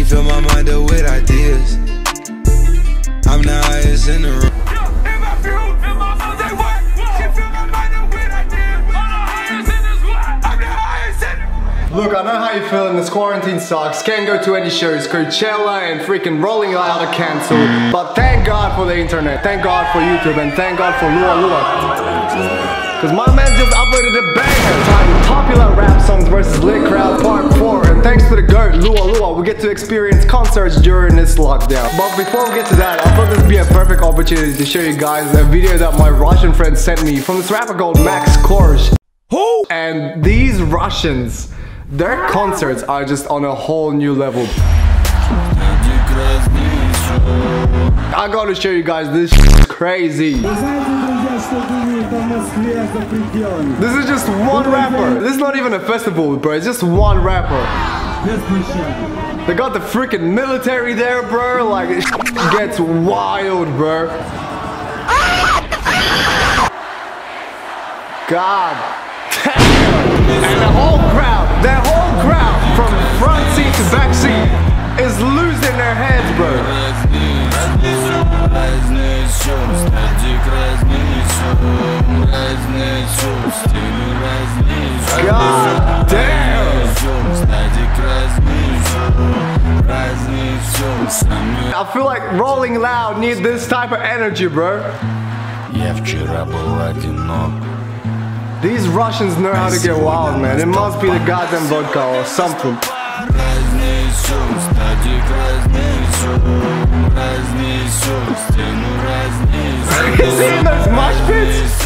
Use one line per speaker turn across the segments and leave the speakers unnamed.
fill my mind up with ideas. I'm the highest in the room.
Look, I know how you feel, and this quarantine sucks. Can't go to any shows. Coachella and freaking Rolling Loud are cancelled. But thank God for the internet, thank God for YouTube, and thank God for Lua Lua. Cause my man just uploaded a banger titled Popular Rap Songs vs. Lit Crowd Part 4. And thanks to the GOAT, Lua Lua, we get to experience concerts during this lockdown. But before we get to that, I thought this would be a perfect opportunity to show you guys a video that my Russian friend sent me from this rapper called Max Korsh. Who? And these Russians, their concerts are just on a whole new level. I gotta show you guys, this is crazy. This is just one rapper. This is not even a festival, bro. It's just one rapper. They got the freaking military there, bro. Like, it gets wild, bro. God damn. And the whole crowd, from front seat to back seat, is losing their heads, bro. God damn. I feel like Rolling Loud need this type of energy, bro. These Russians know how to get wild, man. It must be the goddamn vodka or something. You seeing those mosh pits?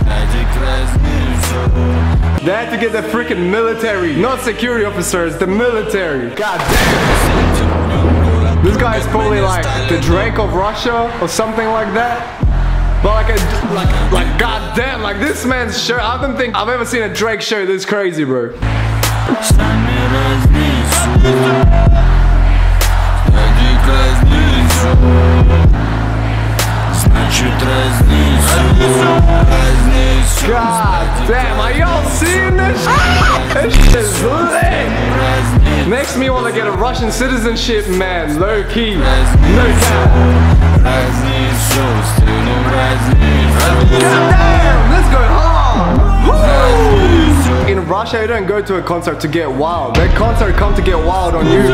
They had to get the freaking military, not security officers, the military. God damn. This guy is probably like the Drake of Russia or something like that. But like goddamn, like this man's show, I don't think I've ever seen a Drake show this crazy, bro. God damn, are y'all seeing this? This shit is lit. Makes me want to get a Russian citizenship, man. Low key. No cap. God damn, let's go hard. Woo! In Russia, you don't go to a concert to get wild. That concert come to get wild on you.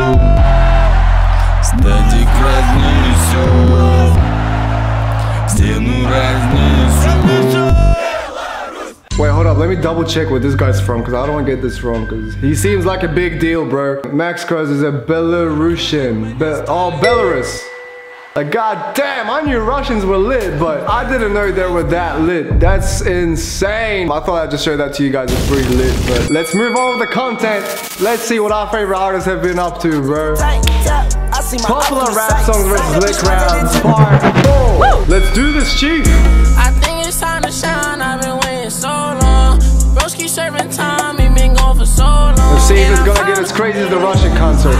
Wait, hold up, let me double check where this guy's from, because I don't want to get this wrong, because he seems like a big deal, bro. Max Korsh is a Belarusian. Belarus. Like, god damn, I knew Russians were lit, but I didn't know they were that lit. That's insane. I thought I'd just show that to you guys. It's pretty lit, but let's move on with the content. Let's see what our favorite artists have been up to, bro. Popular rap songs versus lit crowds, part 4. Let's do this, chief.
I think it's time to shine. I've been waiting so long. Broski serving time. He been gone for so long.
Let's see if it's gonna get as crazy as the Russian concert.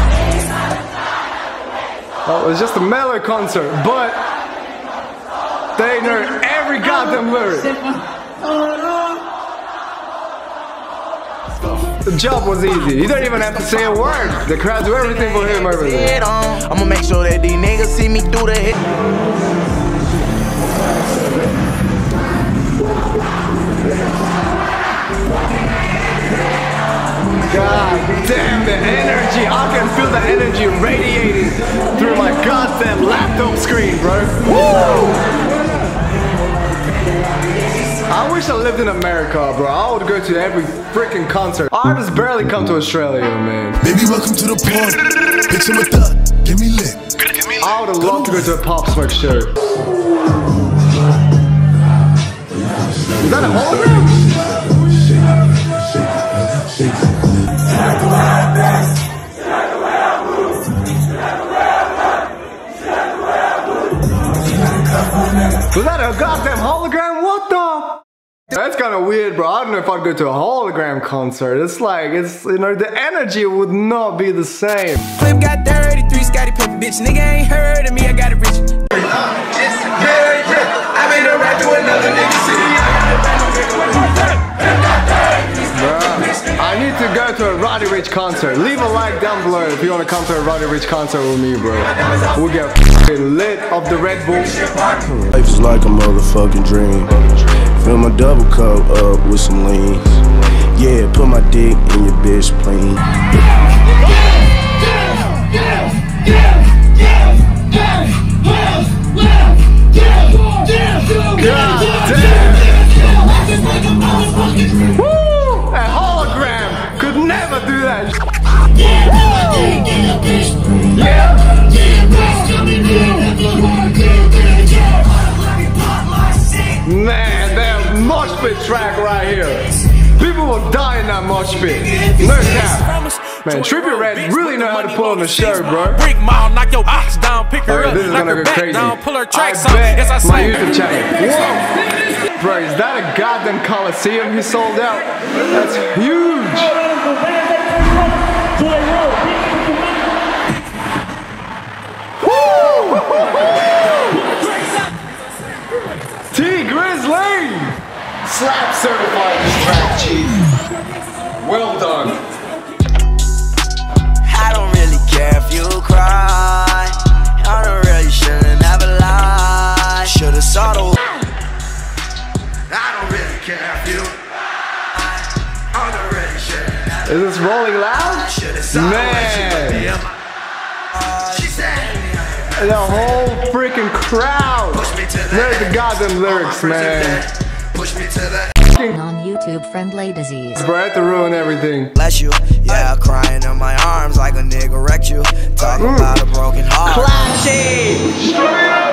Oh, it was just a mellow concert, but they know every goddamn lyric. The job was easy. You don't even have to say a word. The crowd do everything for him over there.
I'ma make sure that these niggas see me through the hit.
God damn, the energy. I can feel the energy radiating through my goddamn laptop screen, bro. Woo! I wish I lived in America, bro. I would go to every freaking concert. Artists barely come to Australia, man.
Baby, welcome to the party. Picture with that. Give me lit.
I would have loved to go to a Pop Smoke show. Is that a hologram? Was that a goddamn hologram? What the? That's kind of weird, bro. I don't know if I'd go to a hologram concert. It's like, you know, the energy would not be the same.
Clip got 33, Scotty Pippen, bitch. Nigga ain't heard of me, I got it rich. I made a rap to another nigga city.
Bruh, I I need to go to a Roddy Ricch concert. Leave a like down below if you want to come to a Roddy Ricch concert with me, bro. We'll get lit off the Red Bull.
Life is like a motherfucking dream. Fill my double cup up with some lean. Yeah, put my dick in your bitch plane.
God damn! Woo! A hologram could never do that. Man, that mosh pit track right here. People will die in that mosh pit. No cap. Man, Trippie Redd really know how to pull on the show, bro.
Brick mall, knock your box down, pick her up,
This is
knock
gonna
her
go
back
crazy.
down, pull her tracks
I
out.
bet
Yes, I
my
say.
YouTube channel. Whoa. Bro, is that a goddamn Coliseum he sold out? That's huge. T Grizzly! Slap certified this track, chief. Well done.
I don't really care if you cry. I don't really should've never lied. Should've saw the. I don't really care if you. I don't really should've never.
Is this rolling loud? Man! The whole freaking crowd knows the goddamn lyrics, man.
Push me to the.
Non-YouTube friendly disease.
Bro, I had to ruin everything.
Bless you, yeah, crying in my arms like a nigga wrecked you. Talk about a broken heart.
Classy! Straight up!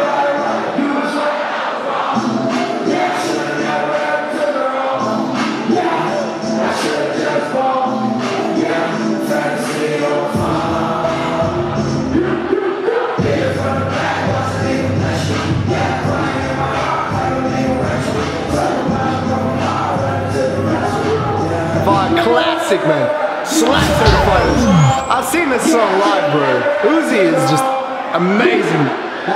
Classic, man. Slap certified. I've seen this song live, bro. Uzi is just amazing.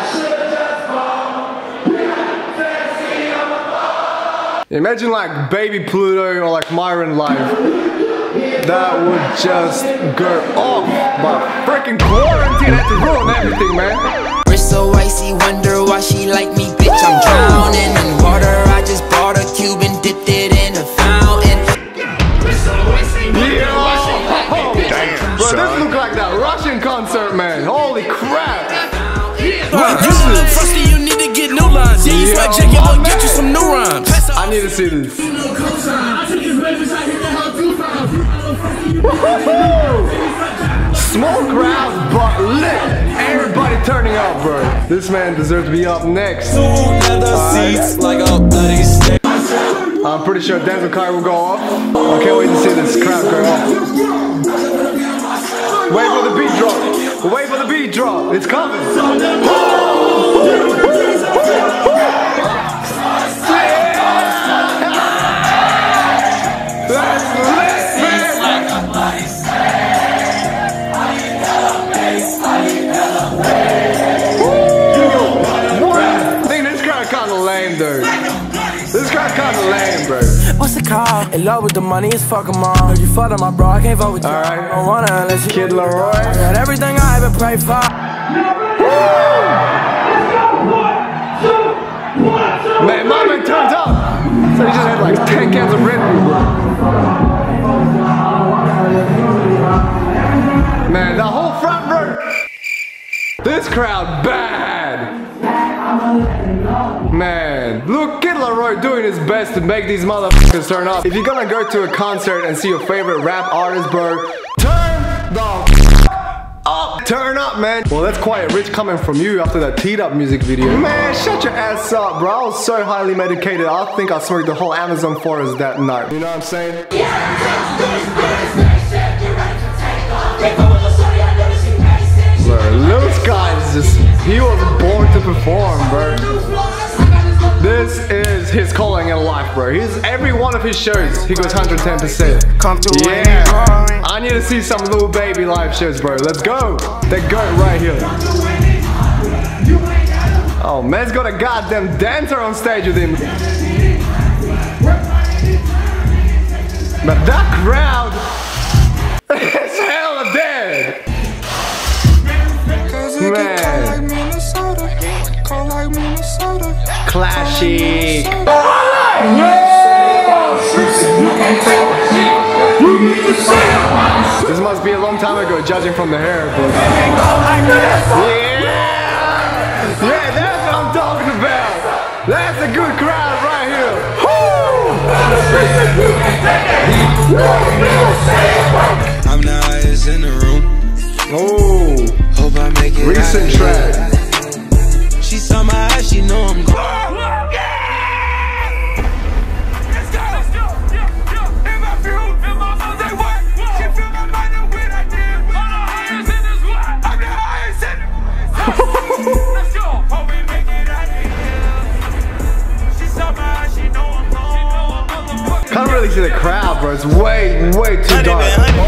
Imagine like Baby Pluto or like Myron live. That would just go off. But freaking quarantine had to ruin everything, man.
Wrist so icy, wonder why she like me, bitch. I'm drowning in water. I just bought a cube and dipped it in a fountain.
Bro, this look like that Russian concert, man. Holy crap.
Frosty, you need to get new lines. Yeah, you fat check it, I'll get you some new rhymes.
I need to see this. Small crowd, but lit. Everybody turning up, bro. This man deserves to be up next. I'm pretty sure Denzel Curry will go off. I can't wait to see this crowd go off. Wait for the beat drop. Wait for the beat drop. It's coming. I think this crowd kind of lame, dude. This crowd kind of lame, bro.
What's the call? In love with the money, it's fuck 'em all. You fucked up my bro, I can't vote with you.
Alright.
I don't wanna unless you
Kid Laroi.
got everything I ever prayed for.
Man, my man turned up. So he just had like 10 cans of Red Bull, bro. Man, the whole front row. This crowd bad. Man, look, Kid Laroi doing his best to make these motherfuckers turn up. If you're gonna go to a concert and see your favorite rap artist, bro, turn the up. Turn up, man. Well, that's quite rich coming from you after that Teed Up music video. Man, shut your ass up, bro. I was so highly medicated, I think I smoked the whole Amazon forest that night. You know what I'm saying? Bro, Lil Sky is just, he was born to perform, bro. This is his calling in life, bro. He's every one of his shows, he goes 110%. Yeah, I need to see some Lil Baby live shows, bro. Let's go. That goat right here. Oh, man's got a goddamn dancer on stage with him. But that crowd is hella dead. Man. Classic. This must be a long time ago, judging from the hair, but yeah, that's what I'm talking about. That's a good crowd right here.
I'm the highest in the room.
Oh,
Hope I make it.
recent track.
She saw my eyes, she know I'm good.
Can't really see the crowd, bro. It's way too dark.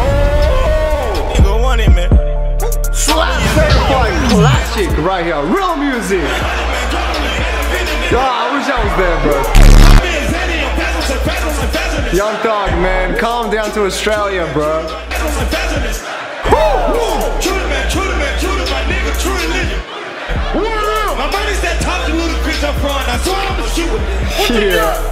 Slap certified classic right here. Real music. I wish I was there, bro. Young Thug, man. Calm down to Australia, bro. Yeah.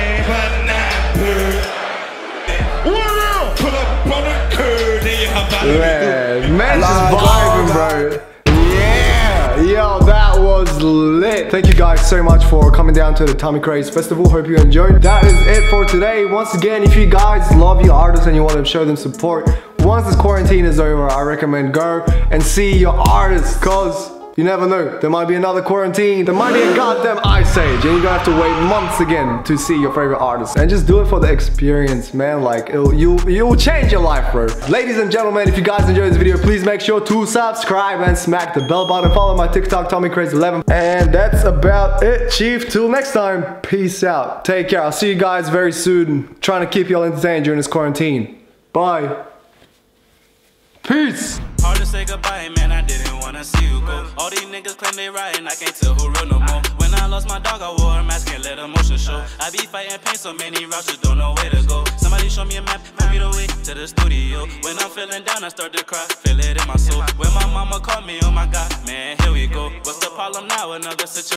Man, just vibing, bro. Yeah, yo, that was lit. Thank you guys so much for coming down to the Tommy Craze Festival. Hope you enjoyed. That is it for today. Once again, if you guys love your artists and you want to show them support, once this quarantine is over, I recommend go and see your artists, cause you never know, there might be another quarantine, there might be a goddamn ice age, and you're gonna have to wait months again to see your favorite artist. And just do it for the experience, man. Like, you'll change your life, bro. Ladies and gentlemen, if you guys enjoyed this video, please make sure to subscribe and smack the bell button. Follow my TikTok, TommyCraze11. And that's about it, Chief. Till next time, peace out. Take care. I'll see you guys very soon. Trying to keep y'all entertained during this quarantine. Bye. Peace.
Hard to say goodbye, man, I didn't wanna see you go. All these niggas claim they right and I can't tell who real no more. When I lost my dog, I wore a mask, can't let emotion show. I be fighting pain, so many routes, just don't know where to go. Somebody show me a map, point me the way to the studio. When I'm feeling down, I start to cry, feel it in my soul. When my mama called me, oh my God, man, here we go. What's the problem now? Another situation.